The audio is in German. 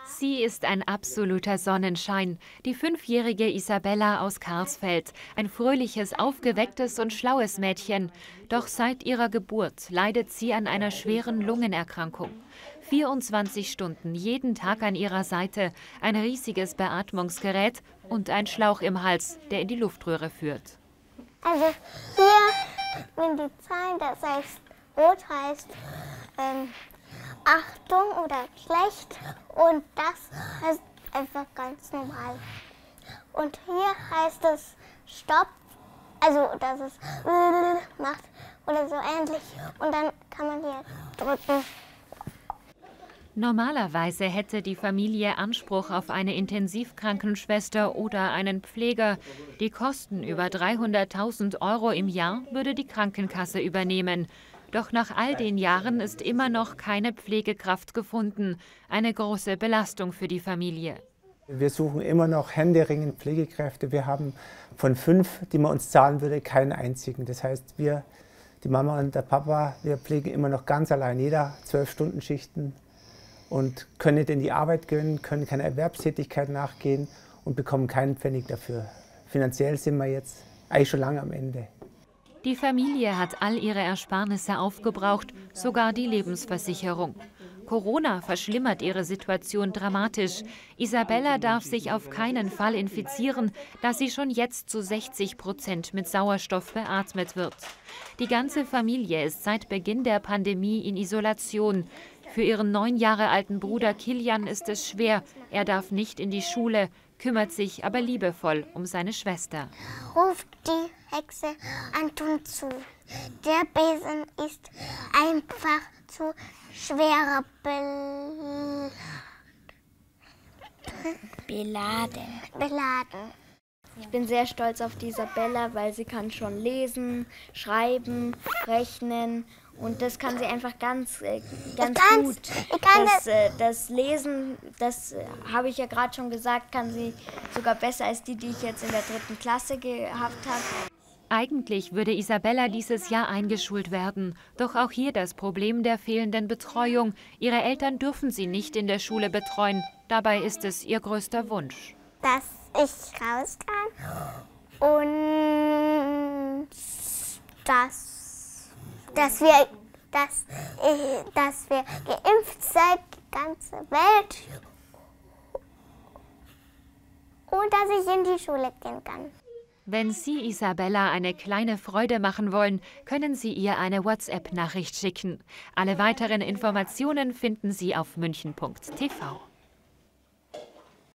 Sie ist ein absoluter Sonnenschein, die 5-jährige Isabella aus Karlsfeld. Ein fröhliches, aufgewecktes und schlaues Mädchen. Doch seit ihrer Geburt leidet sie an einer schweren Lungenerkrankung. 24 Stunden jeden Tag an ihrer Seite, ein riesiges Beatmungsgerät und ein Schlauch im Hals, der in die Luftröhre führt. Also hier sind die Zahlen, das heißt, rot heißt Achtung oder schlecht und das heißt einfach ganz normal. Und hier heißt es Stopp, also dass es macht oder so ähnlich und dann kann man hier drücken. Normalerweise hätte die Familie Anspruch auf eine Intensivkrankenschwester oder einen Pfleger. Die Kosten über 300.000 € im Jahr würde die Krankenkasse übernehmen. Doch nach all den Jahren ist immer noch keine Pflegekraft gefunden. Eine große Belastung für die Familie. Wir suchen immer noch händeringend Pflegekräfte. Wir haben von 5, die man uns zahlen würde, keinen einzigen. Das heißt, wir, die Mama und der Papa, wir pflegen immer noch ganz allein, jeder 12-Stunden-Schichten und können nicht in die Arbeit gehen, können keine Erwerbstätigkeit nachgehen und bekommen keinen Pfennig dafür. Finanziell sind wir jetzt eigentlich schon lange am Ende. Die Familie hat all ihre Ersparnisse aufgebraucht, sogar die Lebensversicherung. Corona verschlimmert ihre Situation dramatisch. Isabella darf sich auf keinen Fall infizieren, da sie schon jetzt zu 60% mit Sauerstoff beatmet wird. Die ganze Familie ist seit Beginn der Pandemie in Isolation. Für ihren 9 Jahre alten Bruder Kilian ist es schwer. Er darf nicht in die Schule, kümmert sich aber liebevoll um seine Schwester. Ruft die Hexe Anton zu. Der Besen ist einfach zu schwer beladen. Ich bin sehr stolz auf die Isabella, weil sie kann schon lesen, schreiben, rechnen und das kann sie einfach ganz gut. Das Lesen, das habe ich ja gerade schon gesagt, kann sie sogar besser als die ich jetzt in der 3. Klasse gehabt habe. Eigentlich würde Isabella dieses Jahr eingeschult werden. Doch auch hier das Problem der fehlenden Betreuung. Ihre Eltern dürfen sie nicht in der Schule betreuen. Dabei ist es ihr größter Wunsch. Dass ich raus kann und dass wir geimpft sind, die ganze Welt, und dass ich in die Schule gehen kann. Wenn Sie Isabella eine kleine Freude machen wollen, können Sie ihr eine WhatsApp-Nachricht schicken. Alle weiteren Informationen finden Sie auf münchen.tv.